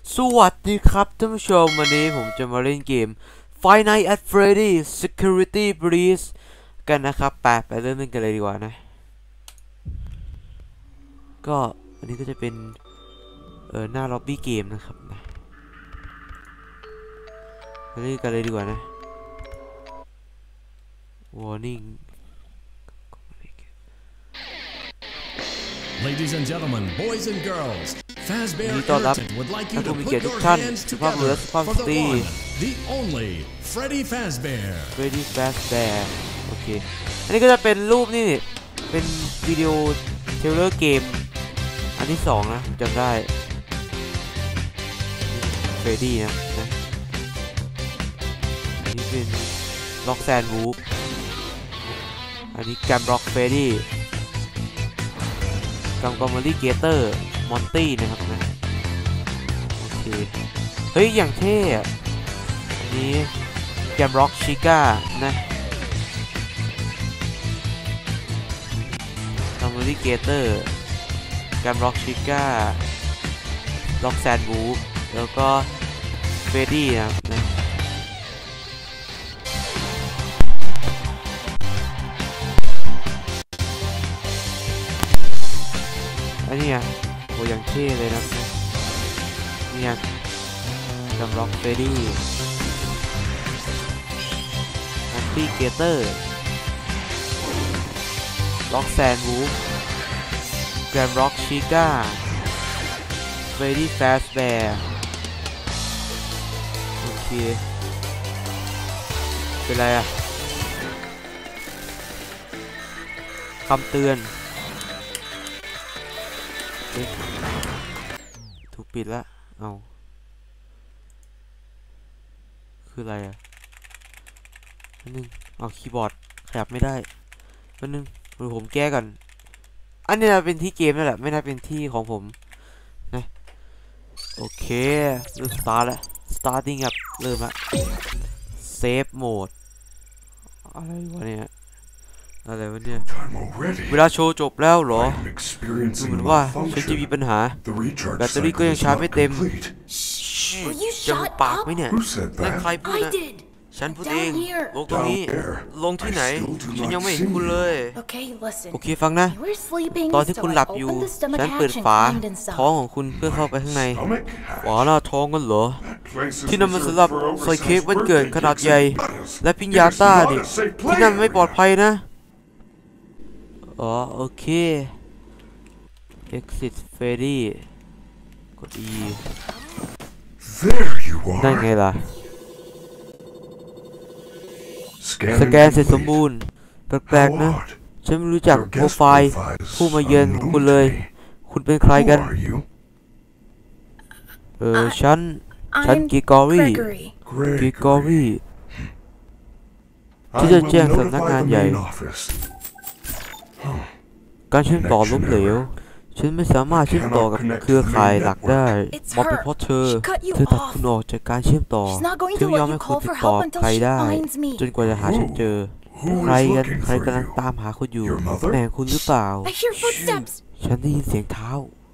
สวัสดีครับท่านผู้ชมวันนี้ผมจะมาเล่นเกม Five Nights at Freddy's Security Breach กันนะครับไปเริ่มเล่นกันเลยดีกว่านะก็อันนี้ก็จะเป็นหน้าล็อบบี้เกมนะครับนะมาเล่นกันเลยดีกว่านะ Warning Ladies and gentlemen, boys and girls, Fazbear Entertainment would like you to put your hands together for the one, the only Freddy Fazbear. Freddy Fazbear โอเคอันนี้ก็จะเป็นรูปนี่เป็นวิดีโอเทรลเลอร์เกมอันที่2นะจำได้ Freddy นะอันนี้เป็น Roxanne Wolf อันนี้แกมร็อกเฟรดดี้กัมกอมเมอรี่เกเตอร์มอนตี้นะครับนะโอเคเฮ้ยอย่างเท่อะอันนี้แกมร็อกชิก้านะกัมเมอรี่เกเตอร์แกมร็อกชิก้าล็อกแซนบูฟแล้วก็เฟรดดี้นะอันนี้โหอย่างเท่เลยนะเนี่ยกัมร็อกเฟรดดี้มอนตี้เกเตอร์ล็อกแซนวูฟแกรมร็อกชิก้าเฟรดดี้แฟสแบร์โอเคเป็นไรอะคำเตือนถูกปิดแล้วเอาคืออะไรอ่ะนึงเอาคีย์บอร์ดขยับไม่ได้นึงผมแก้ก่อนอันนี้น่าเป็นที่เกมนั่นแหละไม่น่าเป็นที่ของผมนะโอเคเริ่มสตาร์ทแล้ว starting ครับเริ่มละ save mode อะไรวะเนี่ยเวลาโชว์จบแล้วเหรอดูเหมือนว่าฉันจะมีปัญหาแบตเตอรี่ก็ยังชาร์จไม่เต็มจะหุบปากไหมเนี่ยนั่นใครพูดนะฉันพูดเองลงตรงนี้ลงที่ไหนฉันยังไม่เห็นคุณเลยโอเคฟังนะตอนที่คุณหลับอยู่ฉันเปิดฝาท้องของคุณเพื่อเข้าไปข้างในฝาหน้าท้องกันเหรอที่นั่นมันสำหรับใส่เค้กวันเกิดขนาดใหญ่และปิญญาต้าดิที่นั่นไม่ปลอดภัยนะอ๋อโอเค exit Freddy กด E นั่นไงล่ะสแกนเสร็จสมบูรณ์แปลกๆนะฉันไม่รู้จักโปรไฟล์ผู้มาเยือนของคุณเลยคุณเป็นใครกันฉันกิกอรี่ที่จะแจ้งสำนักงานใหญ่การเชื่อมต่อล้มเหลวฉันไม่สามารถเชื่อมต่อกับเครือข่ายหลักได้บอกเป็นเพราะเธอตัดคุณออกจากการเชื่อมต่อเธอไม่ยอมให้คุณติดต่อใครได้จนกว่าจะหาฉันเจอใครกำลังตามหาคุณอยู่แม่คุณหรือเปล่าฉันได้ยินเสียงเท้า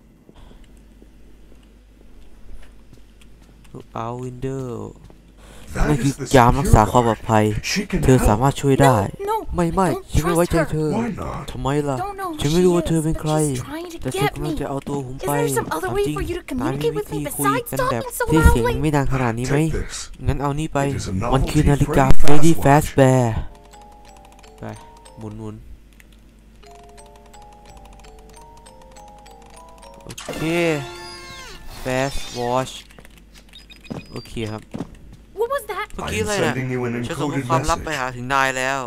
เอาวินเดอร์นั่นคือยามรักษาความปลอดภัยเธอสามารถช่วยได้ไม่ฉันไม่ไว้ใจเธอทำไมล่ะฉันไม่รู้ว่าเธอเป็นใครแต่เธอกำลังจะเอาตัวผมไปจริงนายมีวิธีคุยกันแบบที่เสียงไม่ดังขนาดนี้ไหมงั้นเอานี่ไปมันคือนาฬิกา Freddy Fazbear ไปหมุนโอเค Fast Watch โอเคครับเมื่อกี้อะไรนะฉันส่งความลับไปหาถึงนายแล้ว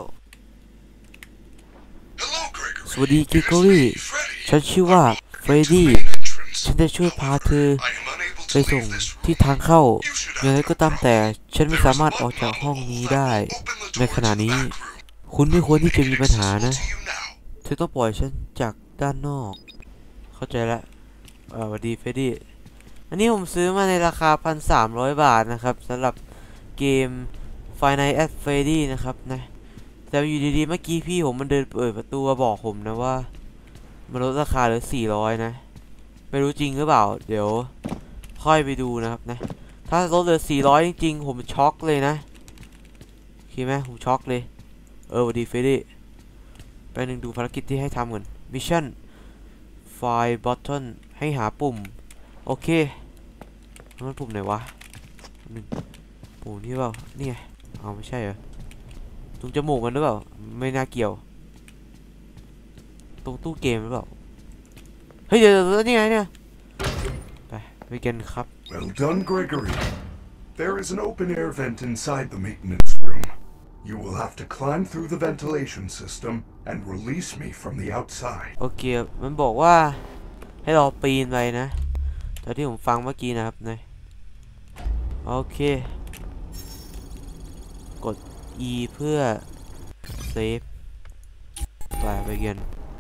สวัสดีกิกอรี่ฉันชื่อว่าเฟรดดี้ฉันจะช่วยพาเธอไปส่งที่ทางเข้าอย่างไรก็ตามแต่ฉันไม่สามารถออกจากห้องนี้ได้ในขณะนี้คุณไม่ควรที่จะมีปัญหานะเธอต้องปล่อยฉันจากด้านนอกเข้าใจแล้วสวัสดีเฟรดดี้อันนี้ผมซื้อมาในราคา 1,300 บาทนะครับสำหรับเกม Five Nights at Freddy นะครับนะแต่อยู่ดีๆเมื่อกี้พี่ผมมันเดินเปิดประตูมาบอกผมนะว่ามันลดราคาเหลือ400นะไม่รู้จริงหรือเปล่าเดี๋ยวค่อยไปดูนะครับนะถ้าลดเหลือ400จริงๆผมช็อกเลยนะโอเคไหมผมช็อกเลยสวัสดีเฟรดดี้ไปหนึ่งดูภารกิจที่ให้ทำก่อนมิชชั่นไฟล์บอทเทิลให้หาปุ่มโอเคมันปุ่มไหนวะหนึ่งปุ่มนี่เปล่านี่ไงเอาไม่ใช่เหรอตรงจมูกมันหรือเปล่าไม่น่าเกี่ยวตรงตู้เกมหรือเปล่าเฮ้ยเดี๋ยวนี่ไงเนี่ยไปกันครับ Well done, Gregory. There is an open air vent inside the maintenance room. You will have to climb through the ventilation system and release me from the outside. โอเคมันบอกว่าให้เราปีนไปนะตอนที่ผมฟังเมื่อกี้นะครับนะโอเคกด E เพื่อเซฟไปกัน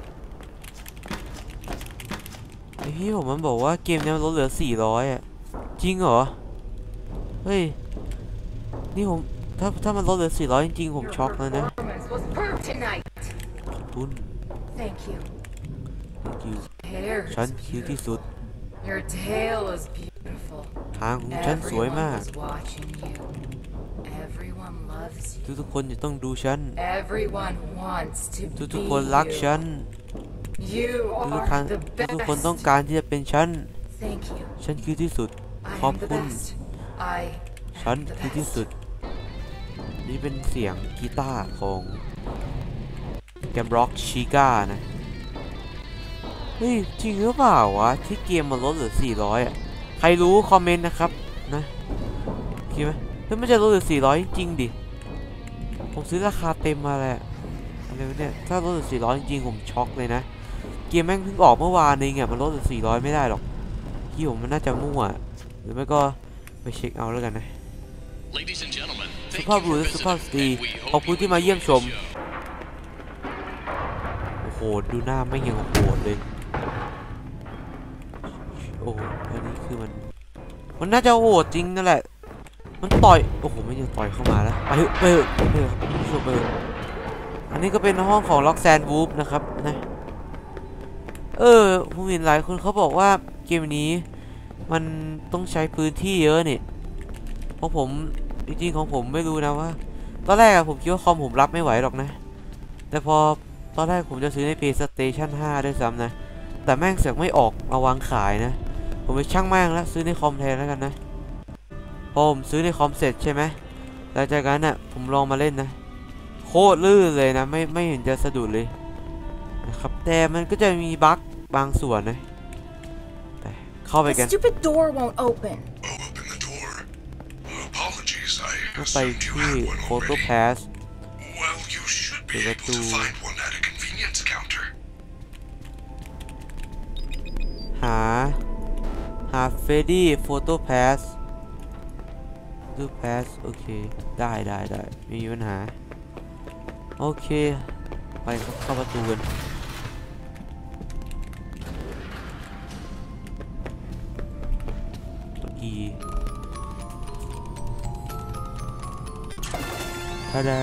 ไอ้ที่ผมมันบอกว่าเกมนี้มันลดเหลือ400อ่ะจริงเหรอเฮ้ยนี่ผมถ้ามันลดเหลือ400จริงๆผมช็อกแล้วนะขอบคุณ Thank you. ฉันคิวที่สุด Your tail is beautiful. ทางของฉันสวยมาก Everyone is watching you. Everyone loves you. ทุกคนจะต้องดูฉัน Everyone wants to ทุก be คนรักฉัน you. You ทุก are the คนต้อง best. การที่จะเป็นฉัน Thank you. ฉันคือที่สุด I ขอบ am the คุณ best. I ฉัน am the คือที่ best. สุดนี่เป็นเสียงกีตาร์ของแกมร็อกชิก้านะเฮ้ยจริงหรือเปล่าวะที่เกมมันลดเหลือ400อ่ะใครรู้คอมเมนต์นะครับนะคิดไหมแล้วมันจะลดเหลือ400จริงดิผมซื้อราคาเต็มมาแหละอะไรเนี่ยถ้าลดเหลือ400จริงผมช็อกเลยนะเกมแม่งเพิ่งออกเมื่อวานเองอ่ะมันลดเหลือ400ไม่ได้หรอกที่ผมมันน่าจะมั่วหรือไม่ก็ไปเช็คเอาแล้วกันนะสุภาพบุรุษและสุภาพสตรีขอบคุณที่มาเยี่ยมชมโอ้โหดูหน้าไม่ยังโหดเลยโอ้โหอันนี้คือมันน่าจะโหดจริงนั่นแหละมันต่อยโอ้โหไม่ยังต่อยเข้ามาแล้วไปเถอะครับผู้ชมไปเถอะอันนี้ก็เป็นห้องของล็อกแซนวูฟนะครับนะผมเห็นหลายคนเขาบอกว่าเกมนี้มันต้องใช้พื้นที่เยอะนี่เพราะผมจริงๆของผมไม่รู้นะว่าตอนแรกอะผมคิดว่าคอมผมรับไม่ไหวหรอกนะแต่พอตอนแรกผมจะซื้อใน PlayStation 5ด้วยซ้ำนะแต่แม่งเสือกไม่ออกมาวางขายนะผมไปช่างแม่งแล้วซื้อในคอมแทนแล้วกันนะพอผมซื้อในคอมเสร็จใช่ไหมหลังจากนั้นน่ะผมลองมาเล่นนะโคตรลื่นเลยนะไม่เห็นจะสะดุดเลยนะครับแต่มันก็จะมีบั๊กบางส่วนนะไปเข้าไปกัน The stupid door won't open. Open the door. Apologies, I ต้องไป assumed you ที่ had one Photo already. Pass Well, you should be able to find one at a convenience counter. หาเฟรดดี้โฟโต้พาสโอเคได้ไม่มีปัญหาโอเคไปเข้าประตูกันกด E ทาดา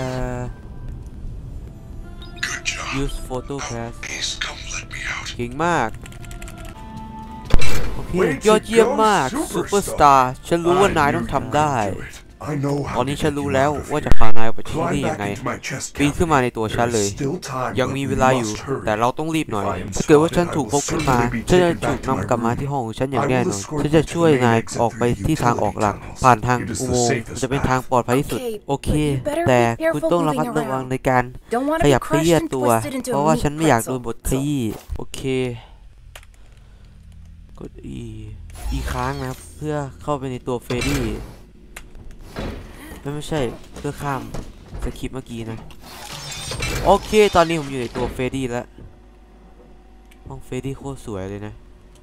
Good job. use photo pass Please come let me out. เก่งมากโอเคยอดเยี่ยมมากซูเปอร์สตาร์ฉันรู้ว่านายต้องทำได้ I know ตอน how นี้ to ฉัน get รู้ you แล้ว out of ว่าจะ here. พานายออกไปที่นี่ Climb ยังไง back into my chest ปีนขึ้นมาใน cavity. ตัวฉัน There เลย is still time, ยัง but มี we เวลาอยู่ must hurry. แต่เราต้องรีบหน่อย If I am ถ้าเกิดว่า spotted, ฉัน I ถูก will พบขึ้นมา certainly be ฉันจะ taken ถูก back to my นำกลับมา room. ที่ห้องของฉันอย่าง I แน่ will นอน escort ฉัน you จะ to ช่วย the main นาย exit ออกไป through the ที่ทางออก utility หลัก tunnels. ผ่านทาง It is อุ the โมงค์ safest จะเป็นทาง path. ปลอดภัยที่สุด โอเค แต่คุณต้องระมัดระวังในการ Don't want ข to be ยับขยี้ crushed and ตัว twisted into เพ a ราะว่า meat ฉันไม่อยากโด pretzel. นบทขยี้โอเคกด E ค้างนะครับเพื่อเข้าไปในตัวเฟรดดี้ไม่ใช่เพื่อข้ามสคริปต์เมื่อกี้นะโอเคตอนนี้ผมอยู่ในตัวเฟรดดี้แล้วห้องเฟรดดี้โคตรสวยเลยนะ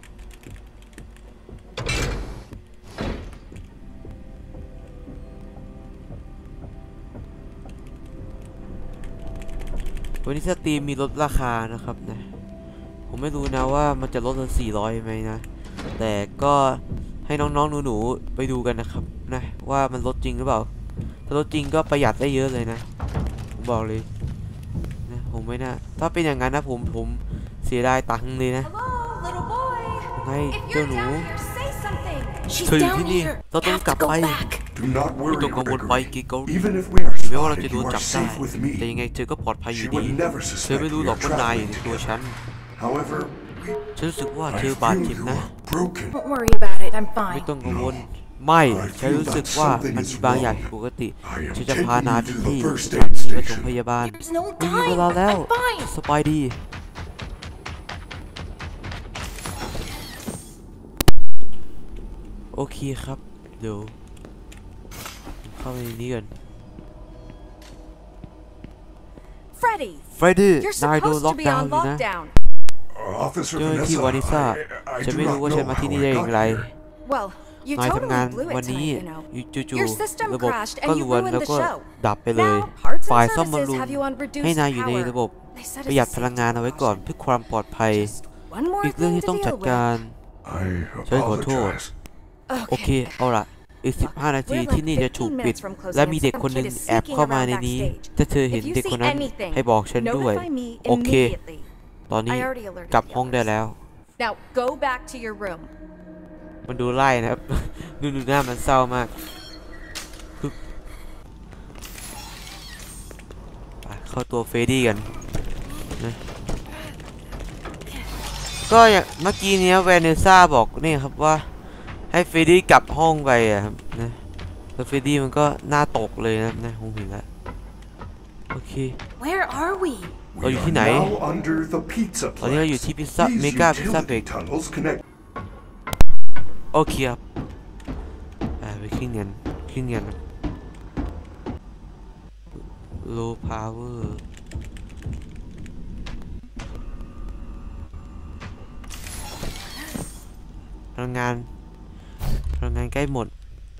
วันนี้สตรีมมีลดราคานะครับนะผมไม่รู้นะว่ามันจะลดเหลือ400ไหมนะแต่ก็ให้น้องๆหนูๆไปดูกันนะครับนะว่ามันลดจริงหรือเปล่าถ้าลดจริงก็ประหยัดได้เยอะเลยนะผมบอกเลยนะผมไม่น่าถ้าเป็นอย่างนั้นนะผมเสียดายตังค์เลยนะ Hello, little boy. ให้ If เจ้า you're หนู down here, say something. She's เธออยู่ down ที่นี่ here. เราต้อง Have กลั to บ go ไป back. Do not ไม่ worry, ต้องกังวลไป Gregory. กิโกริ Even if we are แม้ว่าเราจะ spotted, โด you น are จับได้ safe with แต่ยัง me. ไงเธอก็ปลอดภัยอยู่ She ดี would never เธอไม่ suspect รู้ we หรอก are ว่านายอยู่ traveling ในตัวฉัน together. However, ฉันรู้สึกว่าเธ I อบาดเจ็บ feel you นะ are broken. Don't worry about it. I'm ไม่ fine. ต้องกังวล ไม่ ฉันรู้สึกว่ามันมีบางอย่างผิดปกติ I am ฉันจะพานายไป taking ที่ you to the ส first ถา aid นีปฐม station. พยาบาล There's no ไม่มีเว time. ลาแล้ว I'm fine. สบายดี โอเคครับ เดี๋ยวเข้าไปในนี้กัน Freddy, เฟรดดี้ you're นายโดน supposed ล็อ to ก be ดาวน์ on อยู่นะ lockdown. Officer เจ้าหน้าที่ Vanessa, วานิซ่า I ฉัน do ไม่รู้ not ว่าฉัน know มาที่ how นี่ I ได้อ got ย่างไร here. Well, you นายทำงาน totally blew วัน it นี้ tonight, you know. จู่ Your ๆ system ระบบ crashed ก็ and ร you วน ruined แล้ว the ก็ show. ดับไปเลย Now, parts ฝ่าย and ซ่อมบำ services รุง have you on ให้ reduced นายอยู่ใน power. ระบบ They said ประหยัด it's พ a ลังงานเอาไว้ก่อน safety เพื่อความปลอดภัย precaution. One more อีกเรื่อง thing ที่ to ต้องจัด deal การ I ฉันขอโทษ apologize. โอเค Okay. เอาล่ะ อีก 15 นาที We're like ที่นี่จะถูก 15 ปิด minutes from closing และมี and เด็ก some คนหนึ่ง kid is แอบเข้ามา sneaking ใน around นี้ backstage. ถ้าเธอเห็น If you เด็ก see คนนั้น anything, ให้บอกฉันด้วย notify me โอเค immediately. ตอนนี้ I already alerted กลับ the ห้องได้ others. แล้ว Now go back to your room. มันดูไล่นะครับ ดูหน้ามันเศร้ามากปึ๊บไปเข้าตัวเฟรดดี้กันนะก็อย่างเมื่อกี้เนี้ยแวเนซ่าบอกนี่ครับว่าให้เฟรดดี้กลับห้องไปอะครับนะแล้วเฟรดดี้มันก็หน้าตกเลยนะคงเห็นแล้วโอเค Where are we? เราอยู่ที่ไหน Now under the pizza ตอนนี้เราอยู่ place. ที่พิซซ่า These เมกาพิซซ่าเบร utility ก tunnels connect โอเคครับไปขึ้นกันlow power พลังงานใกล้หมด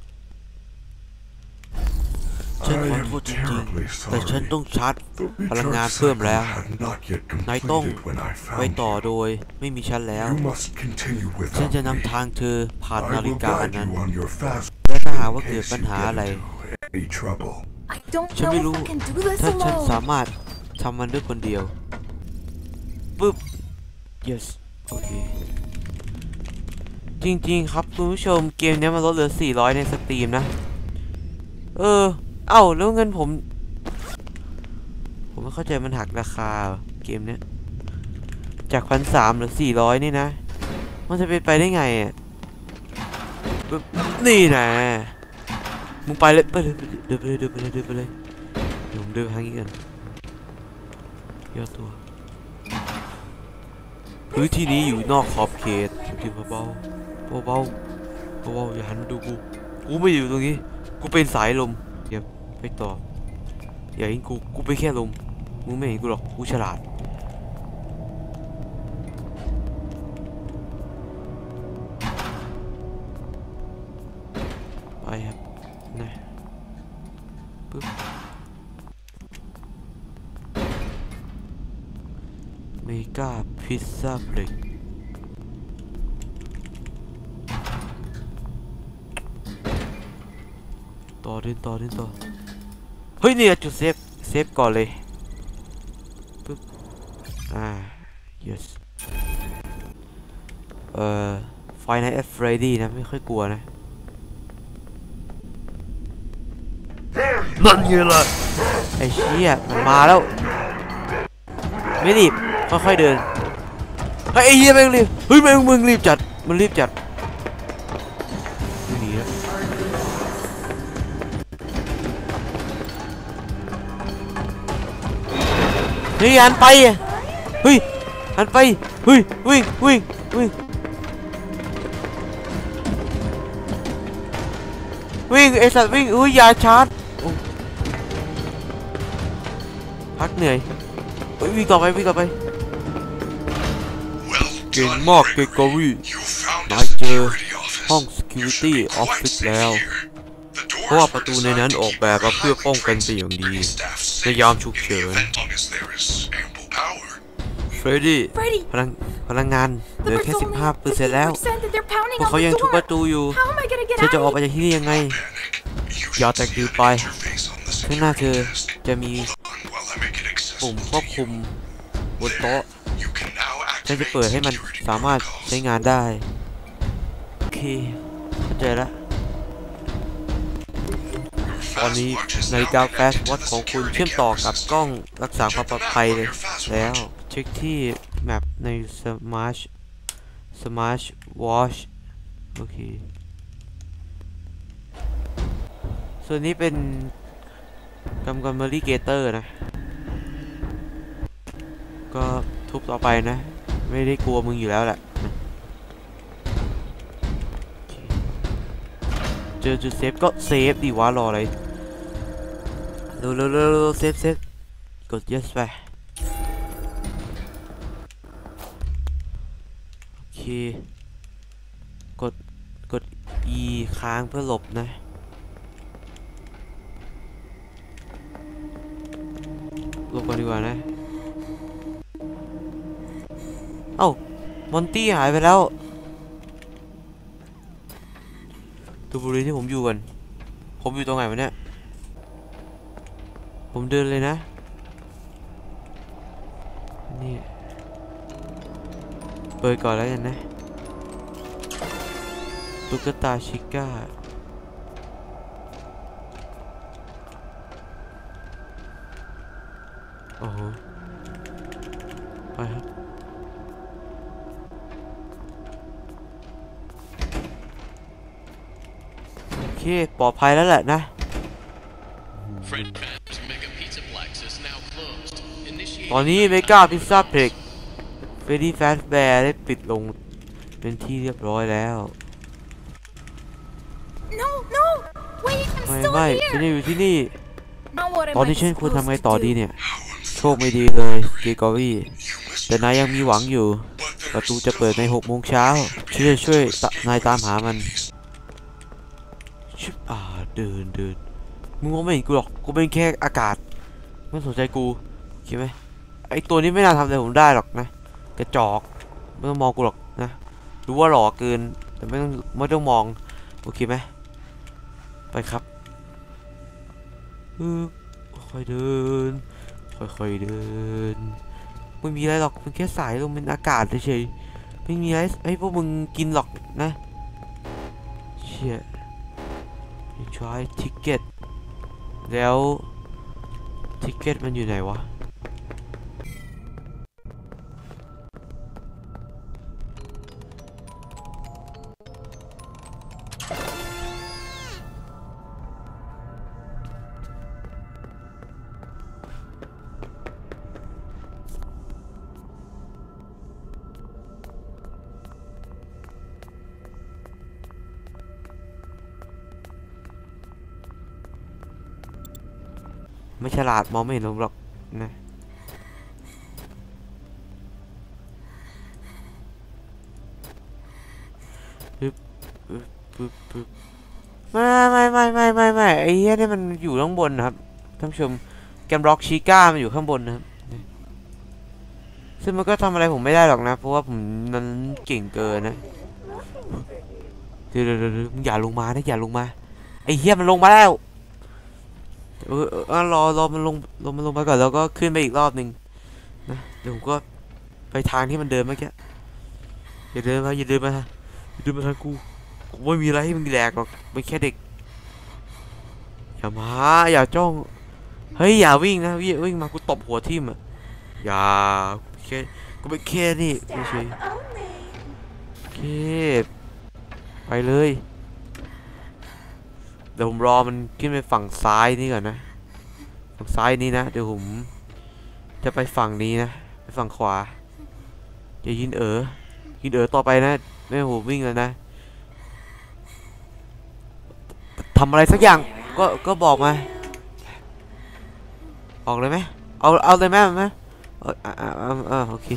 ฉันขอโทษจริงๆแต่ฉันต้องชาร์จ พลังงานเพิ่มแล้ว นายต้องไปต่อโดยไม่มีฉันแล้ว You must continue ฉัน without จะ me. นำทางเธอผ่าน I นาฬิ will กา guide นั้น you on your fast และถ้าหาก in ว่าเกิด case ปัญ you หา get อะไร into any trouble. I don't ฉัน know ไม่ if รู้ I can do this ถ้าฉัน alone. สามารถทำมันด้วยคนเดียวปึ๊บ yes โอเคจริงๆครับคุณผู้ชมเกมนี้มันลดเหลือ400ในสตรีมนะเอ้าแล้วเงินผมไม่เข้าใจมันหักราคาเกมเนี้ยจาก1,300เหลือ400นี่นะมันจะเป็นไปได้ไงอ่ะปึ๊บนี่นะมึงไปเลยเดินไปเลยเดี๋ยวผมเดินไปทางนี้กันย่อตัวพื้นที่นี้อยู่นอกขอบเขตที่เบาอย่าหันมาดูกูไม่อยู่ตรงนี้กูเป็นสายลมเดี๋ยวไปต่ออย่าเห็นกูไปแค่ลมมึงไม่เห็นกูหรอกกูฉลาดไปครับนะปึ๊บเมกาพิซซ่าเบรกต่อเฮ้ยเนี่ยจุดเซฟก่อนเลยปึ๊บyes Five Nights at Freddy นะไม่ค่อยกลัวนะนั่นไงล่ะไอ้เชี่ยมันมาแล้วไม่รีบค่อยๆเดินไอ้เหี้ยแม่งรีบเฮ้ยมึงรีบจัดมันรีบจัดหนีแล้วเฮ้ยหันไปเฮ้ยหันไปเฮ้ยวิ่งไอ้สัตว์วิ่งอย่าชาร์จพักเหนื่อยวิ่งต่อไปเก่งมากเกกอรี่นายเจอห้อง security office แล้วเพราะว่าประตูในนั้นออกแบบมาเพื่อป้องกันเป็นอย่างดีในยามฉุกเฉินเฟรดดี้พลังงานเหลือแค่ 15% แล้วพวกเขายังทุบประตูอยู่เธอจะออกไปจากที่นี่ยังไงอย่าแตกตื่นไปข้างหน้าเธอจะมีปุ่มควบคุมบนโต๊ะฉันจะเปิดให้มันสามารถใช้งานได้โอเคเจอแล้วตอนนี้นาฬิกาแฟชวอทของคุณเชื่อมต่อกับกล้องรักษาความปลอดภัยเลยแล้วเช็คที่แมปใน Smart Watch โอเคส่วนนี้เป็นกำกำมอริเกเตอร์นะก็ทุบต่อไปนะไม่ได้กลัวมึงอยู่แล้วแหละเจอจุดเซฟก็เซฟดิวะรออะไรเร็วเซฟกด yes ไปโอเคกด E ค้างเพื่อหลบนะหลบก่อนดีกว่านะเอ้ามอนตี้หายไปแล้วดูบริเวณที่ผมอยู่กันผมอยู่ตรงไหนวะเนี่ยผมเดินเลยนะนี่เปิดก่อนแล้วกันนะตุ๊กตาชิก้าโอ้โหไปครับโอเคปลอดภัยแล้วแหละนะตอนนี้เมกาพิซซ่าเพล็กเฟรดดี้แฟสแบร์ได้ปิดลงเป็นที่เรียบร้อยแล้ว No, wait, I'm ไม่ still ฉัน here. ยังอยู่ที่นี่ Now what ตอน am นี้ I ฉันควร supposed ทำไง to ต่อดี do? เนี่ยโชคไม่ดีเลยเกกอรี่แต่นายยังมีหวังอยู่ประตูจะเปิดใน6 โมงเช้าฉันจะช่วยนายตามหามันชิบเดินมึงมองไม่เห็นกูหรอกกูเป็นแค่อากาศไม่สนใจกูคิดไหมไอตัวนี้ไม่น่าทำอะไรผมได้หรอกนะกระจอกไม่ต้องมองกูหรอกนะรู้ว่าหล่อเกินแต่ไม่ต้องมองโอเคไหมไปครับค่อยเดินไม่มีอะไรหรอกมันแค่สายลมเป็นอากาศเฉยๆไม่มีอะไรให้พวกมึงกินหรอกนะเชี่ย try ticket แล้วทิกเก็ตมันอยู่ไหนวะไม่ฉลาดมองไม่เห็นผมหรอกนะไม่ไอ้เหี้ยนี่มันอยู่ข้างบนนะครับท่านผู้ชมแกมร็อกชิก้ามันอยู่ข้างบนนะครับซึ่งมันก็ทำอะไรผมไม่ได้หรอกนะเพราะว่าผมนั้นเก่งเกินนะเดี๋ยวมึงอย่าลงมานะอย่าลงมาไอ้เหี้ยมันลงมาแล้วรอมันลงไปก่อนแล้วก็ขึ้นไปอีกรอบหนึ่งนะเดี๋ยวผมก็ไปทางที่มันเดินเมื่อกี้อย่าเดินมาทางกูไม่มีอะไรให้มึงแดกหรอกเป็นแค่เด็กอย่าจ้องเฮ้ยอย่าวิ่งนะวิ่งมากูตบหัวทิ่มอ่ะอย่าแค่กูเป็นแค่นี่ไม่ใช่แค่ไปเลยเดี๋ยวผมรอมันขึ้นไปฝั่งซ้ายนี่ก่อนนะฝั่งซ้ายนี้นะเดี๋ยวผมจะไปฝั่งนี้นะไปฝั่งขวาอย่ายินต่อไปนะไม่ให้ผมวิ่งแล้วนะทำอะไรสักอย่างก็บอกมาออกเลยไหมเอาเลยไหมโอเค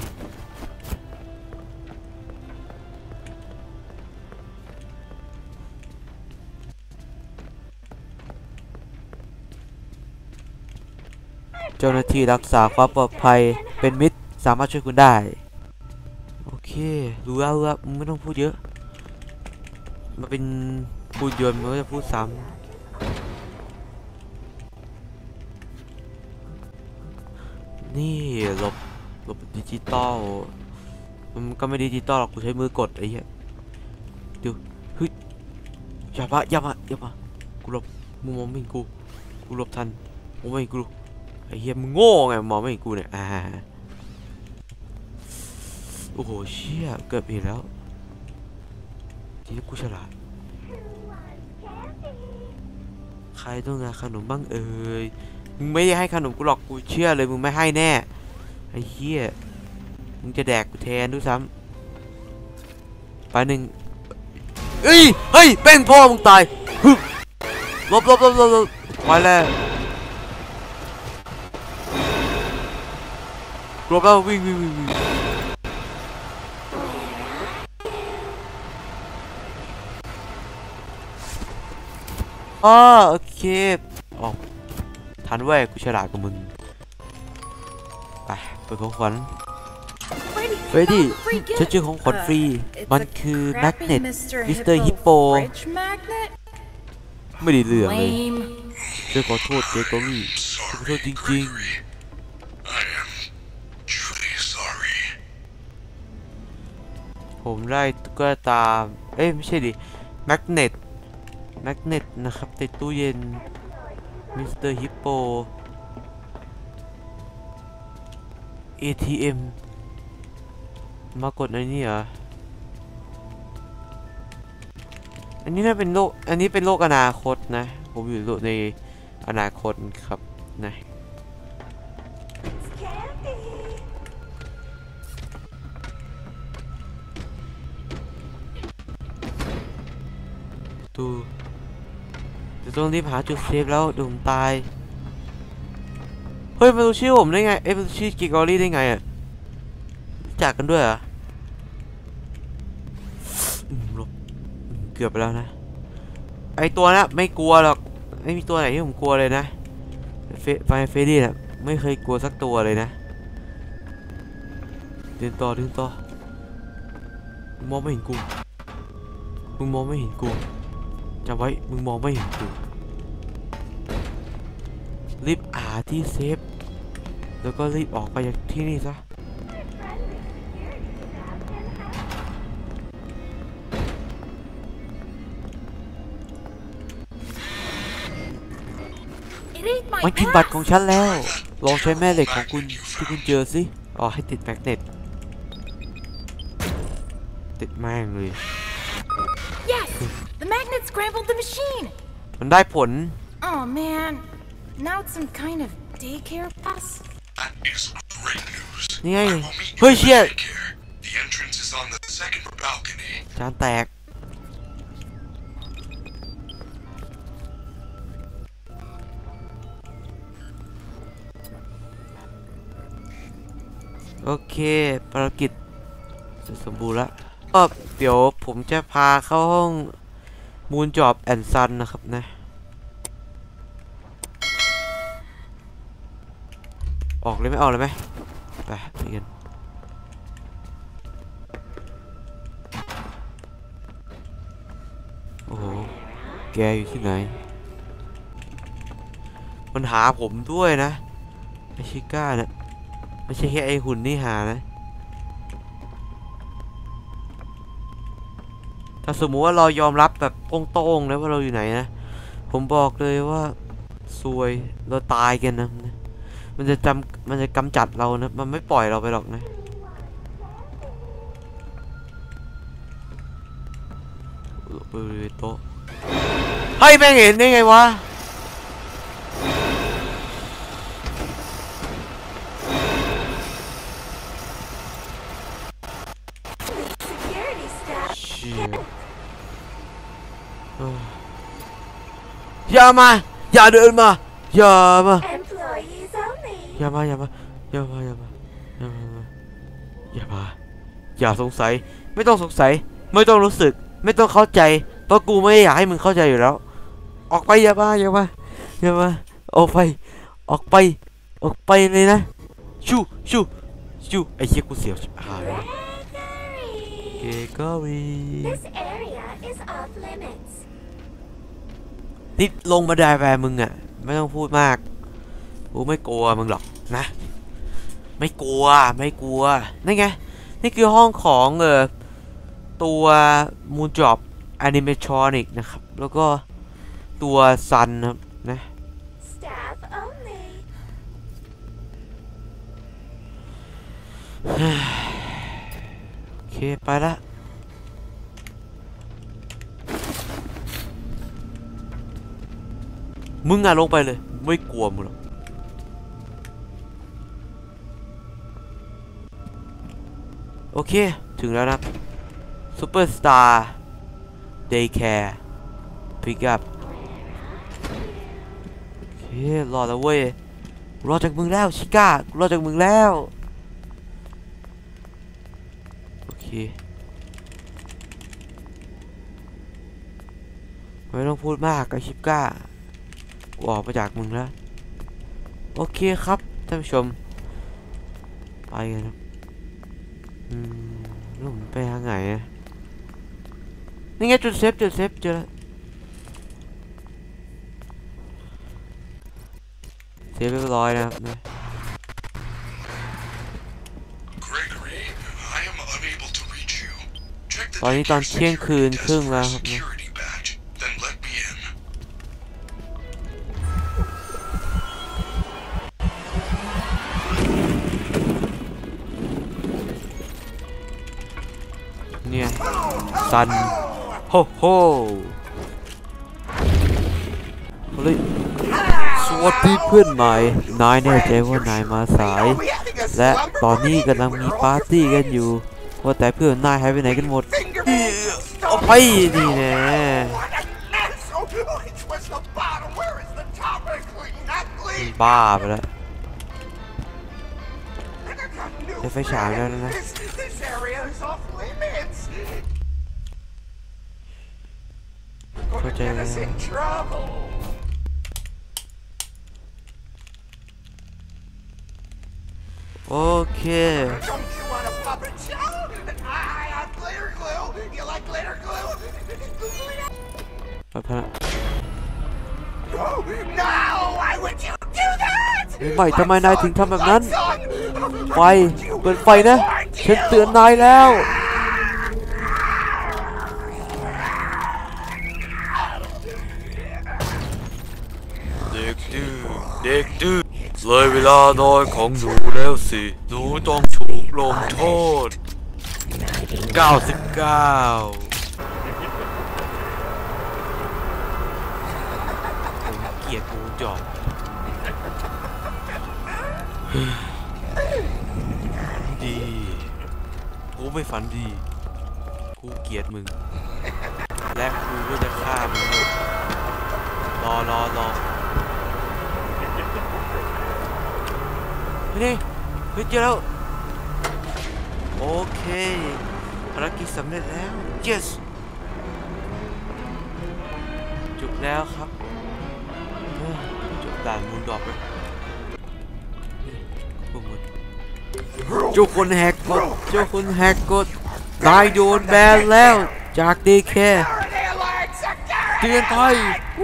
เจ้าหน้าที่รักษาความปลอดภัยเป็นมิตรสามารถช่วยคุณได้โอเครู้แล้วมึงไม่ต้องพูดเยอะมาเป็นพูดยนต์มันก็จะพูดซ้ำนี่หลบดิจิตอลมันก็ไม่ดิจิตอลหรอกกูใช้มือกดไอ้เหี้ยดูเฮ้ยอย่ามากูหลบมึงมองไม่เห็นกูหลบทันมองไม่เห็นกูไอ้เหี้ยมึงโง่ไงมองไม่เห็นกูเนี่ยโอ้โหเชี่ยเกือบเห็นแล้วทีนี้กูฉลาดใครต้องการขนมบ้างมึงไม่ได้ให้ขนมกูหรอกกูเชื่อเลยมึงไม่ให้แน่ไอ้เหี้ยมึงจะแดกกูแทนด้วยซ้ำไปหนึ่งเฮ้ยแป้งพ่อมึงตายลบไปแล้วลบแล้ววิ่งโอเคออกทันเว้ยกูฉลาดกว่ามึงไปเปิดของขวัญเฟรดดี้ฉันเจอของขวัญฟรีมันคือแมกเนตมิสเตอร์ฮิปโปไม่ได้เรื่องเลยช่วยขอโทษเจโกรี่ขอโทษจริงๆผมได้ตุ๊กตาไม่ใช่ดิแมกเนตนะครับติดตู้เย็นมิสเตอร์ฮิปโป ATM มากดในนี่เหรออันนี้น่าเป็นโลกอันนี้เป็นโลกอนาคตนะผมอยู่โลกในอนาคตครับนะจะต้องรีบหาจุดเซฟแล้วดูผมตายเฮ้ยมาดูชื่อผมได้ไงมาดูชื่อกิกอรี่ได้ไงอ่ะรู้จักกันด้วยเหรอเกือบไปแล้วนะไอตัวนะไม่กลัวหรอกไม่มีตัวไหนที่ผมกลัวเลยนะเฟรดดี้น่ะไม่เคยกลัวสักตัวเลยนะเดินต่อมองไม่เห็นกูมึงมองไม่เห็นกูจำไว้มึงมองไม่เห็นกูรีบที่เซฟแล้วก็รีบออกไปจากที่นี่ซะมันกินบัตรของฉันแล้วลองใช้แม่เหล็กของคุณที่คุณเจอสิให้ติดแมกเนตติดแม่งเลย Yes, the magnet scrambled the machine. มันได้ผล Oh man, now it's some kind of daycare bus. That is great news. นี่ไงเฮ้ยเชี่ย The entrance is on the second balcony. จานแตกโอเคภารกิจสมบูรณ์แล้วก็เดี๋ยวผมจะพาเข้าห้องมูนจอบแอนซันนะครับนะออกเลยไหมไปกันโอ้โหแกอยู่ที่ไหนมันหาผมด้วยนะไอชิก้าเนี่ยไม่ใช่แค่ไอหุ่นนี่หานะถ้าสมมติว่าเรายอมรับแบบโต้งๆนะว่าเราอยู่ไหนนะผมบอกเลยว่าซวยเราตายกันนะมันจะกำจัดเรานะมันไม่ปล่อยเราไปหรอกนะบริเวณโต๊ะเฮ้ยแม่งเห็นได้ไงวะอย่ามาอย่าเดินมาอย่ามาอย่าสงสัยไม่ต้องสงสัยไม่ต้องรู้สึกไม่ต้องเข้าใจเพราะกูไม่อยากให้มึงเข้าใจอยู่แล้วออกไปอย่ามาออกไปเลยนะชูไอ้เหี้ยกูเสียวชิบหายเกกอรีนี่ลงมาได้แฟมึงอ่ะไม่ต้องพูดมากกูไม่กลัวมึงหรอกนะไม่กลัวนี่ไงนี่คือห้องของตัวมูนจ็อบแอนิเมทรอนิกนะครับแล้วก็ตัวซันนะครับนะ Staff only. โอเคไปละมึงลงไปเลยไม่กลัวมึงหรอกโอเคถึงแล้วนะซูเปอร์สตาร์เดย์แคร์พิกอัพโอเครอแล้วเว้ยรอจากมึงแล้วชิก้ารอจากมึงแล้วโอเคไม่ต้องพูดมากกับชิก้ากูออกมาจากมึงแล้วโอเคครับท่านผู้ชมไปกันครับแล้วผมไปทางไหนอะนี่ไงจุดเซฟเจอแล้วเซฟเรียบร้อยนะครับนะตอนนี้ตอนเที่ยงคืนครึ่งแล้วครับนะเนี่ยซันโฮโฮเลยสวัสดีเพื่อนใหม่นายแน่ใจว่านายมาสายและตอนนี้กำลังมีปาร์ตี้กันอยู่ว่าแต่เพื่อนนายหายไปไหนกันหมดเอาไปนี่แน่บ้าไปแล้วได้ไฟฉายแล้วนะเข้าใจแล้วโอเคไปพะไม่ทำไมนายถึงทำแบบนั้นไฟเปิดไฟนะฉันเตือนนายแล้วเด็กดื้อเลยเวลานอนของหนูแล้วสิหนูต้องถูกลงโทษ99ผมเกลียดกูจอบดีกูไม่ฝันดีกูเกลียดมึงและกูก็จะฆ่ามึงรอนี่เฮ้ยเจอแล้วโอเคภารกิจสำเร็จแล้ว yes จบแล้วครับจบด่านมูนดอกแล้วพวกมึงเจ้าคนแฮกกดนายโดนแบนแล้วจากดีแคเตือนภัย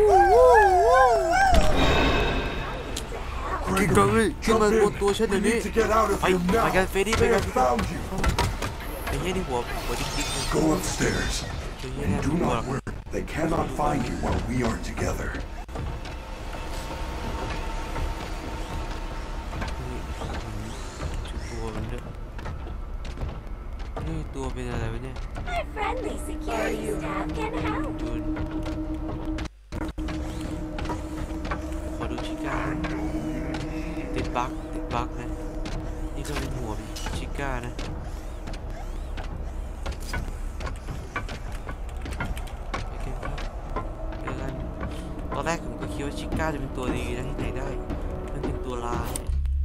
กินกอรี่ขึ้นมาบนตัวฉันเดี๋ยวนี้ไปกันเฟรดดี้ไปกันไอ้เหี้ยนี่หัวดิ๊ก Go upstairs and do not worry. They cannot find you while we are together. นี่ตัวเป็นอะไรวะเนี่ย My friendly security staff can help. ขอดูชิก้าติดบั๊กนะนี่ก็เป็นหัวชิก้านะตอนแรกผมก็คิดว่าชิก้าจะเป็นตัวดีนะที่ไหนได้มันเป็นตัวร้าย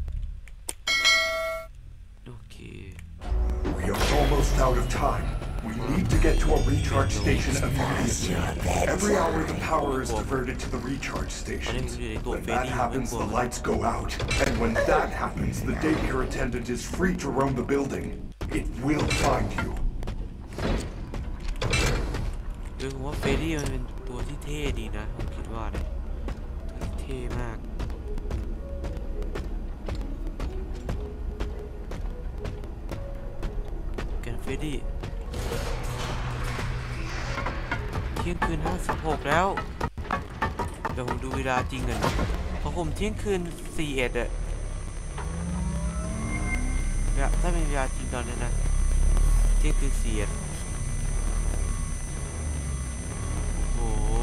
โอเค We are almost out of time. We need to get to a recharge station immediately. Every hour the power is diverted to the recharge stations. When that happens, the lights go out. And when that happens, the daycare attendant is free to roam the building. It will find you. ผมว่าเฟรดดี้มันเป็นตัวที่เท่ดีนะผมคิดว่านะเท่มากกันเฟรดดี้เที่ยงคืน56แล้วเดี๋ยวผมดูเวลาจริงกันนะของผมเที่ยงคืน41อะเนี่ยถ้าเป็นเวลาจริงตอนนี้นะเที่ยงคืน41โอ้โห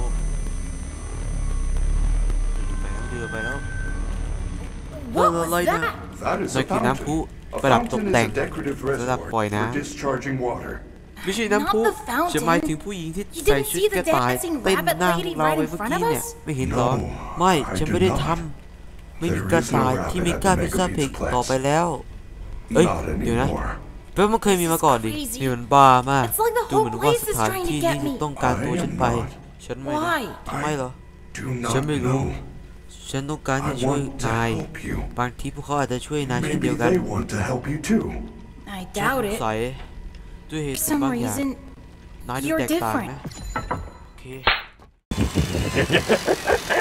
เดือไปแล้วลอยนะเรากินน้ำพุประดับตกแต่งระดับปล่อยน้ำไม่ใช่น้ำพุจะหมายถึงผู้หญิงที่ใส่ชุดกระต่ายเต้นหน้าเราไปเมื่อกี้เนี่ยไม่เห็นหรอไม่ฉันไม่ได้ทำไม่มีกระต่ายที่มีก้าพิซซ่าเพกต่อไปแล้วเอ้ยเดี๋ยวนะแปลว่ามันเคยมีมาก่อนดินี่มันบ้ามากดูเหมือนว่าสถานที่นี้ต้องการตัวฉันไปฉันไม่นะทำไมเหรอฉันไม่รู้ฉันต้องการจะช่วยนายบางทีพวกเขาอาจจะช่วยนายเช่นเดียวกันใส่ด้วยเหตุผลบางอย่างนายดูแตกต่างนะโอเค